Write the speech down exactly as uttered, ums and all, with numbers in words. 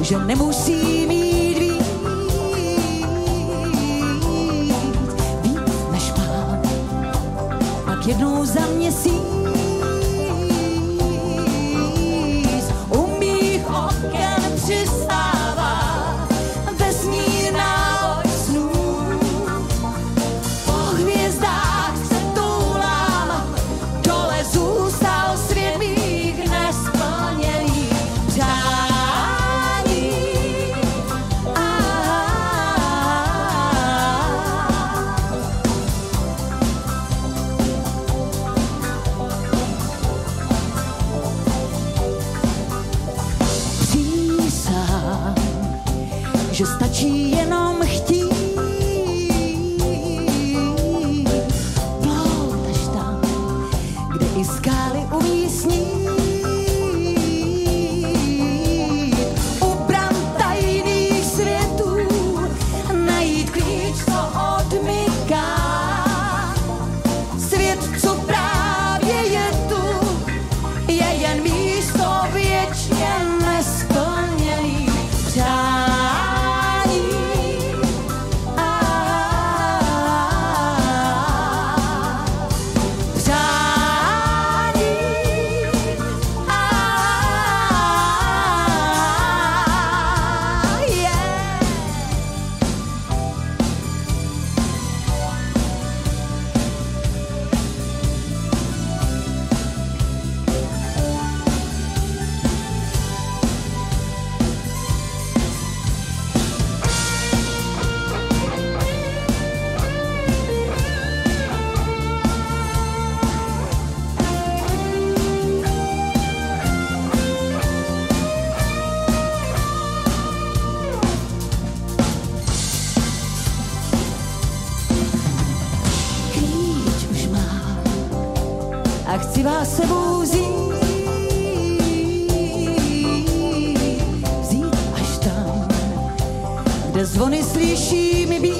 že nemusí mít víc, víc než mám, pak jednou za měsíc u mých oken přistává vesmírná loď snů. Po hvězdách se toulám, dole zůstal svět mých nesplněných přání. Přísahám, že stačí jenom chtít, plout až tam, kde i skály umí snít. U bran tajných světů najít klíč, co odmyká. Svět, co právě je tu, je jen místo věčně nesplněných přání. Přání. Yeah. Klíč už mám a chci vás sebou vzít, vzít až tam, kde zvony slyší mi být.